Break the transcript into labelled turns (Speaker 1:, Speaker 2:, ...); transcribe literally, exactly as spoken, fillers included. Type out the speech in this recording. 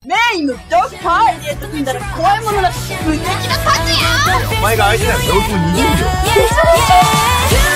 Speaker 1: メインのドッグパー入れて踏んだら怖いものなし無敵なパスや。
Speaker 2: お前が相手ならどうしても逃げるよ。